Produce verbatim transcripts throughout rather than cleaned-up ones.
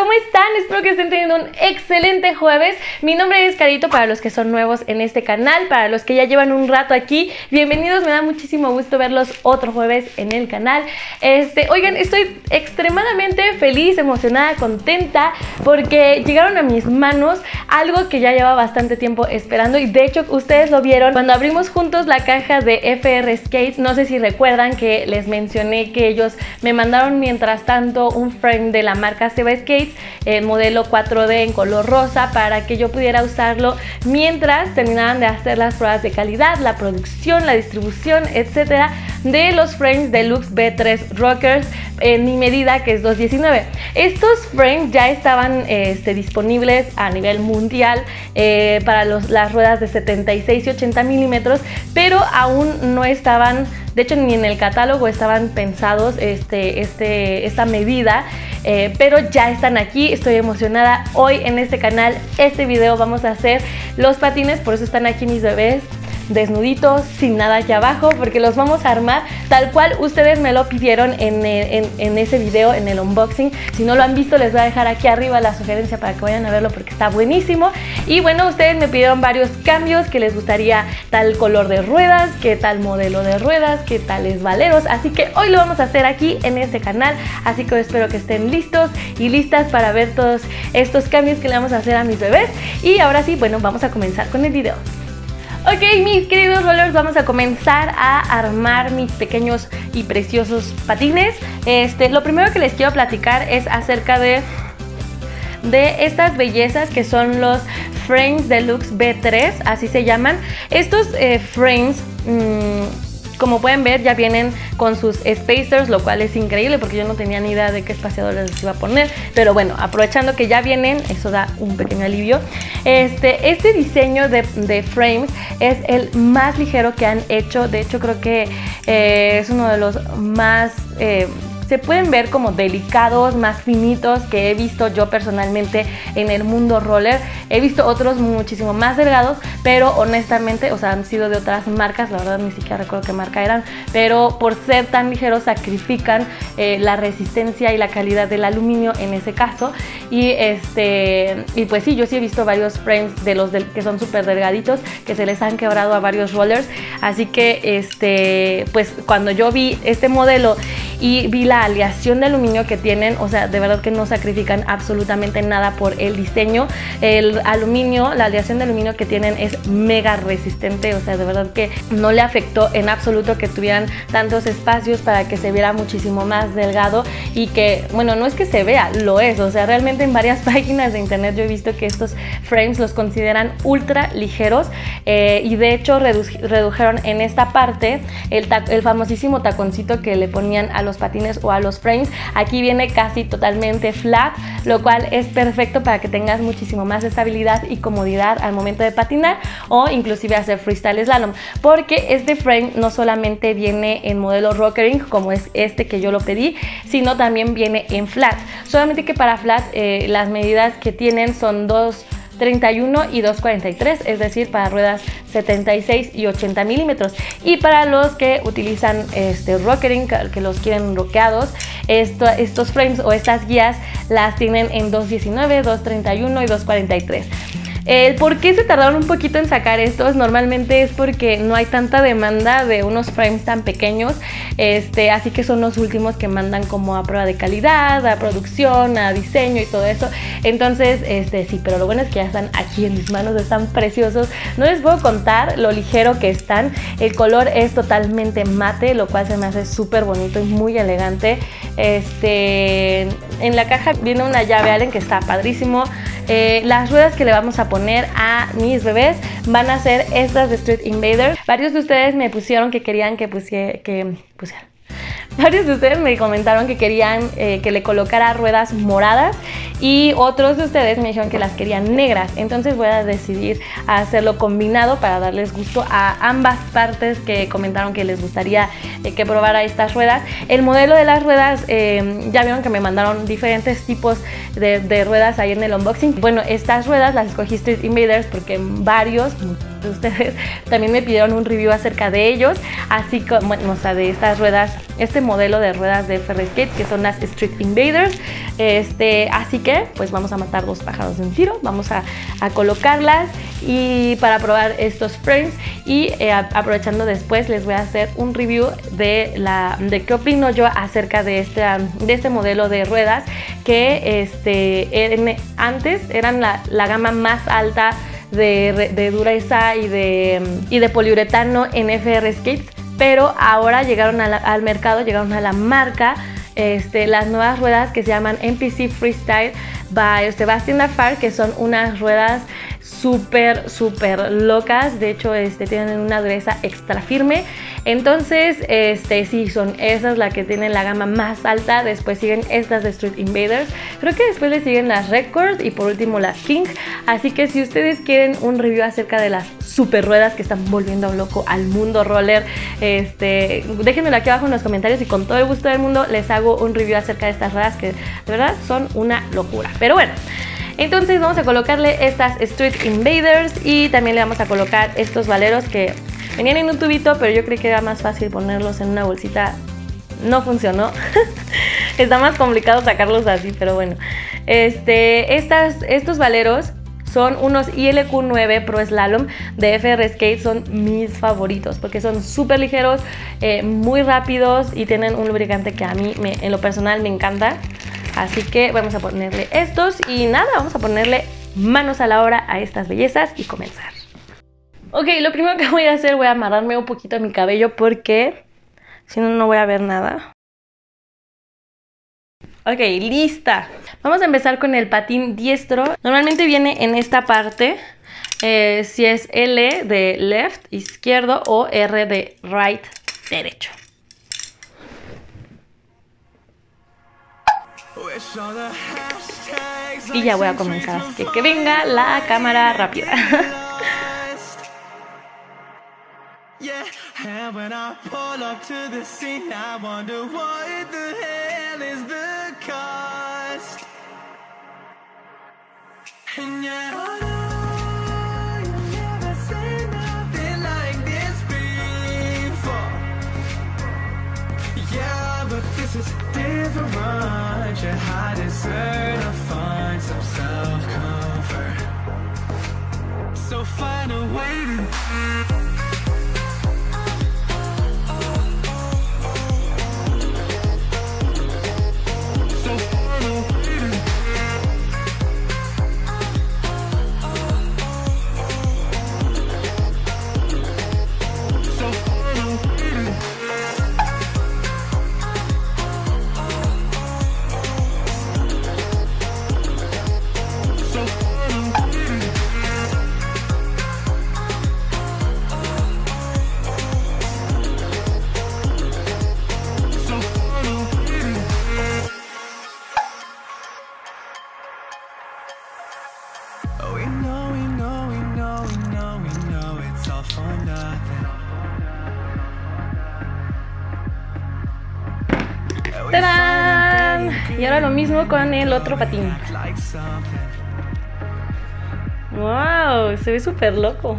¿cómo están? Espero que estén teniendo un excelente jueves. Mi nombre es Carito, para los que son nuevos en este canal, para los que ya llevan un rato aquí, bienvenidos, me da muchísimo gusto verlos otro jueves en el canal. Este, oigan, estoy extremadamente feliz, emocionada, contenta, porque llegaron a mis manos algo que ya lleva bastante tiempo esperando, y de hecho ustedes lo vieron cuando abrimos juntos la caja de F R Skates. No sé si recuerdan que les mencioné que ellos me mandaron mientras tanto un frame de la marca Seba Skates, el modelo cuatro D en color rosa, para que yo pudiera usarlo mientras terminaban de hacer las pruebas de calidad, la producción, la distribución, etcétera, de los frames Deluxe B tres Rockers en mi medida, que es dos diecinueve. Estos frames ya estaban este, disponibles a nivel mundial eh, para los, las ruedas de setenta y seis y ochenta milímetros, pero aún no estaban, de hecho ni en el catálogo estaban pensados este, este, esta medida, eh, pero ya están aquí. Estoy emocionada. Hoy en este canal, este video, vamos a hacer los patines, por eso están aquí mis bebés desnuditos, sin nada aquí abajo, porque los vamos a armar tal cual ustedes me lo pidieron en, en, en ese video, en el unboxing. Si no lo han visto, les voy a dejar aquí arriba la sugerencia para que vayan a verlo, porque está buenísimo. Y bueno, ustedes me pidieron varios cambios, que les gustaría tal color de ruedas, que tal modelo de ruedas, que tales valeros, así que hoy lo vamos a hacer aquí en este canal. Así que espero que estén listos y listas para ver todos estos cambios que le vamos a hacer a mis bebés. Y ahora sí, bueno, vamos a comenzar con el video. Ok, mis queridos rollers, vamos a comenzar a armar mis pequeños y preciosos patines. Este, lo primero que les quiero platicar es acerca de, de estas bellezas que son los frames Deluxe B tres, así se llaman. Estos eh, frames, mmm, como pueden ver, ya vienen con sus spacers, lo cual es increíble porque yo no tenía ni idea de qué espaciadores les iba a poner. Pero bueno, aprovechando que ya vienen, eso da un pequeño alivio. Este, este diseño de, de frames es el más ligero que han hecho. De hecho, creo que eh, es uno de los más... Eh, se pueden ver como delicados, más finitos que he visto yo personalmente en el mundo roller. He visto otros muchísimo más delgados, pero honestamente, o sea, han sido de otras marcas, la verdad ni siquiera recuerdo qué marca eran, pero por ser tan ligeros sacrifican eh, la resistencia y la calidad del aluminio en ese caso. Y este y pues sí, yo sí he visto varios frames de los del, que son súper delgaditos, que se les han quebrado a varios rollers. Así que este pues cuando yo vi este modelo y vi la aleación de aluminio que tienen, o sea, de verdad que no sacrifican absolutamente nada por el diseño. El aluminio, la aleación de aluminio que tienen es mega resistente, o sea, de verdad que no le afectó en absoluto que tuvieran tantos espacios para que se viera muchísimo más delgado. Y que, bueno, no es que se vea, lo es, o sea, realmente en varias páginas de internet yo he visto que estos frames los consideran ultra ligeros, eh, y de hecho redu redujeron en esta parte el, el famosísimo taconcito que le ponían a los patines o a los frames. Aquí viene casi totalmente flat, lo cual es perfecto para que tengas muchísimo más estabilidad y comodidad al momento de patinar o inclusive hacer freestyle slalom, porque este frame no solamente viene en modelo rockering como es este que yo lo pedí, sino también viene en flat, solamente que para flat eh, las medidas que tienen son dos treinta y uno y dos cuarenta y tres, es decir, para ruedas setenta y seis y ochenta milímetros. Y para los que utilizan este rockering, que los quieren rockeados, esto, estos frames o estas guías las tienen en dos diecinueve, dos treinta y uno y dos cuarenta y tres. El por qué se tardaron un poquito en sacar estos normalmente es porque no hay tanta demanda de unos frames tan pequeños, este, así que son los últimos que mandan como a prueba de calidad, a producción, a diseño y todo eso. Entonces, este, sí, pero lo bueno es que ya están aquí en mis manos, están preciosos. No les puedo contar lo ligero que están. El color es totalmente mate, lo cual se me hace súper bonito y muy elegante. Este, en la caja viene una llave Allen que está padrísimo. Eh, las ruedas que le vamos a poner a mis bebés van a ser estas de Street Invader. Varios de ustedes me pusieron que querían que pusiera, que pusiera. Varios de ustedes me comentaron que querían eh, que le colocara ruedas moradas, y otros de ustedes me dijeron que las querían negras. Entonces voy a decidir hacerlo combinado para darles gusto a ambas partes que comentaron que les gustaría eh, que probara estas ruedas. El modelo de las ruedas, eh, ya vieron que me mandaron diferentes tipos de, de ruedas ahí en el unboxing. Bueno, estas ruedas las escogí Street Invaders porque varios de ustedes también me pidieron un review acerca de ellos, así como, bueno, o sea, de estas ruedas, este modelo de ruedas de F R Skate, que son las Street Invaders. Este, así que pues vamos a matar dos pájaros de un tiro, vamos a, a colocarlas y para probar estos frames, y eh, aprovechando después les voy a hacer un review de, la, de qué opino yo acerca de este, de este modelo de ruedas, que este, en, antes eran la, la gama más alta de, de dureza y de, y de poliuretano en F R Skates, pero ahora llegaron a la, al mercado, llegaron a la marca Este, las nuevas ruedas que se llaman M P C Freestyle by Sebastian Lafar, que son unas ruedas súper, súper locas. De hecho, este, tienen una dureza extra firme. Entonces, este, sí, son esas las que tienen la gama más alta. Después siguen estas de Street Invaders. Creo que después le siguen las Record y por último las King. Así que si ustedes quieren un review acerca de las super ruedas que están volviendo loco al mundo roller, este, déjenmelo aquí abajo en los comentarios y con todo el gusto del mundo les hago un review acerca de estas ruedas que de verdad son una locura. Pero bueno, entonces vamos a colocarle estas Street Invaders y también le vamos a colocar estos valeros que venían en un tubito, pero yo creí que era más fácil ponerlos en una bolsita. No funcionó. Está más complicado sacarlos así, pero bueno. Este, estas, estos valeros son unos I L Q nueve Pro Slalom de F R Skate. Son mis favoritos porque son súper ligeros, eh, muy rápidos y tienen un lubricante que a mí me, en lo personal me encanta. Así que vamos a ponerle estos y nada, vamos a ponerle manos a la obra a estas bellezas y comenzar. Ok, lo primero que voy a hacer, voy a amarrarme un poquito mi cabello porque si no, no voy a ver nada. Ok, lista. Vamos a empezar con el patín diestro. Normalmente viene en esta parte, eh, si es L de left, izquierdo, o R de right, derecho. Y ya voy a comenzar, así que que venga la cámara rápida. Yeah, and when I pull up to the scene, I wonder what the hell is the cost. And yeah, oh no, you've never seen nothing like this before. Yeah, but this is different. Yeah, I deserve to find some self-comfort. So find a way to ¡Tarán! Y ahora lo mismo con el otro patín. ¡Wow! Se ve súper loco.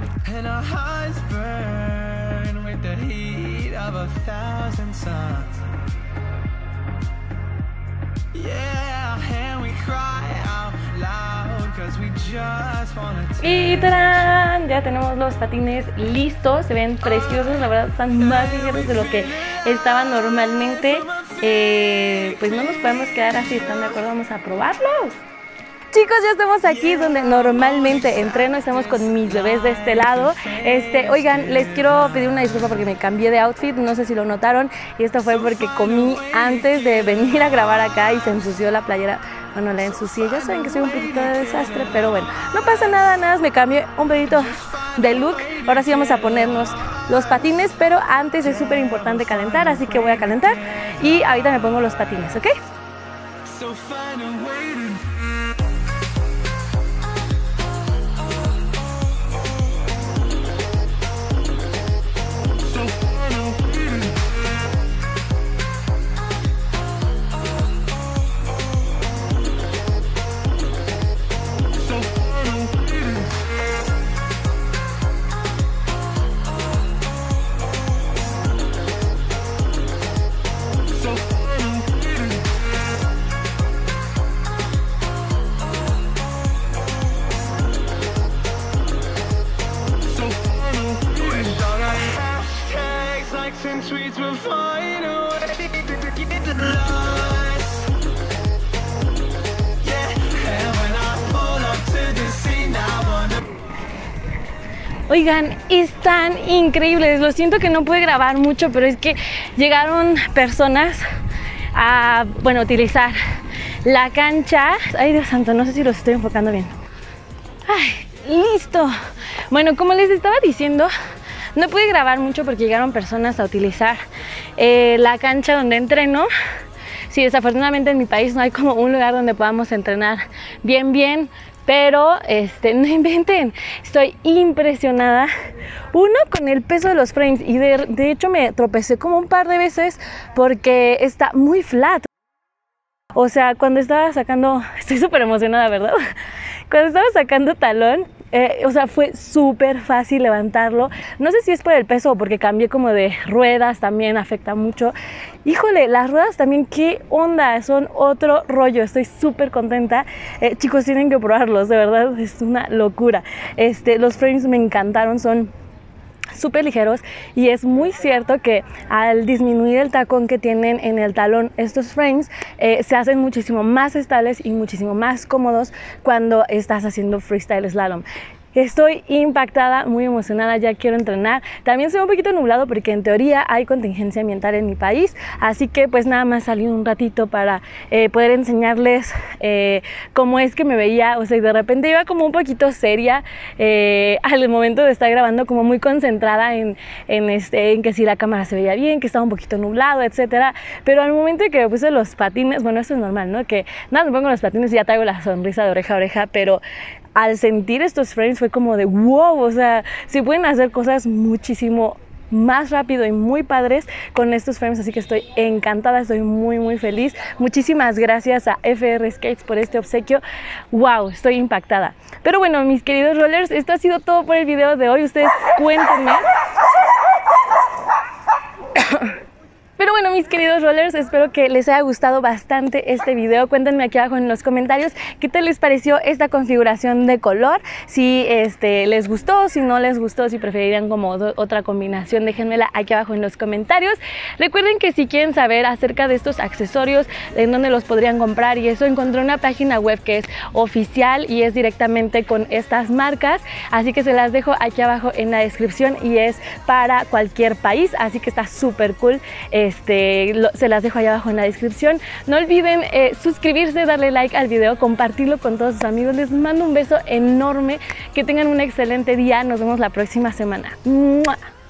Y ¡tarán! Ya tenemos los patines listos. Se ven preciosos, la verdad están más ligeros de lo que estaban normalmente. Eh, pues no nos podemos quedar así, ¿están de acuerdo? Vamos a probarlos. Chicos, ya estamos aquí donde normalmente entreno, estamos con mis bebés de este lado. Este, oigan, les quiero pedir una disculpa porque me cambié de outfit, no sé si lo notaron, y esto fue porque comí antes de venir a grabar acá y se ensució la playera. Bueno, la ensucié, ya saben que soy un poquito de desastre, pero bueno, no pasa nada, nada más me cambié un poquito de look. Ahora sí vamos a ponernos los patines, pero antes es súper importante calentar, así que voy a calentar y ahorita me pongo los patines, ¿ok? Oigan, están increíbles. Lo siento que no pude grabar mucho, pero es que llegaron personas a, bueno, utilizar la cancha. Ay, Dios santo, no sé si los estoy enfocando bien. Ay, listo. Bueno, como les estaba diciendo, no pude grabar mucho porque llegaron personas a utilizar eh, la cancha donde entreno. Sí, desafortunadamente en mi país no hay como un lugar donde podamos entrenar bien, bien. Pero, este, no inventen, estoy impresionada, uno, con el peso de los frames, y de, de hecho me tropecé como un par de veces porque está muy flat. O sea, cuando estaba sacando, estoy súper emocionada, ¿verdad? Cuando estaba sacando talón, eh, o sea, fue súper fácil levantarlo. No sé si es por el peso o porque cambié como de ruedas, también afecta mucho. Híjole, las ruedas también, qué onda, son otro rollo, estoy súper contenta. Eh, chicos, tienen que probarlos, de verdad, es una locura. Este, los frames me encantaron, son súper ligeros, y es muy cierto que al disminuir el tacón que tienen en el talón estos frames, eh, se hacen muchísimo más estables y muchísimo más cómodos cuando estás haciendo freestyle slalom. Estoy impactada, muy emocionada, ya quiero entrenar. También soy un poquito nublado porque en teoría hay contingencia ambiental en mi país, así que pues nada más salí un ratito para eh, poder enseñarles eh, cómo es que me veía. O sea, de repente iba como un poquito seria eh, al momento de estar grabando, como muy concentrada en, en, este, en que si la cámara se veía bien, que estaba un poquito nublado, etcétera. Pero al momento de que me puse los patines, bueno, eso es normal, ¿no? Que nada, me pongo los patines y ya traigo la sonrisa de oreja a oreja, pero al sentir estos frames fue como de wow, o sea, se pueden hacer cosas muchísimo más rápido y muy padres con estos frames, así que estoy encantada, estoy muy muy feliz. Muchísimas gracias a F R Skates por este obsequio. Wow, estoy impactada. Pero bueno, mis queridos rollers, esto ha sido todo por el video de hoy. Ustedes cuéntenme. Pero bueno, mis queridos rollers, espero que les haya gustado bastante este video. Cuéntenme aquí abajo en los comentarios qué tal les pareció esta configuración de color. Si este, les gustó, si no les gustó, si preferirían como otra combinación, déjenmela aquí abajo en los comentarios. Recuerden que si quieren saber acerca de estos accesorios, en dónde los podrían comprar y eso, encontré una página web que es oficial y es directamente con estas marcas. Así que se las dejo aquí abajo en la descripción y es para cualquier país, así que está súper cool. Este, lo, se las dejo allá abajo en la descripción. No olviden eh, suscribirse, darle like al video, compartirlo con todos sus amigos. Les mando un beso enorme, que tengan un excelente día. Nos vemos la próxima semana. ¡Mua!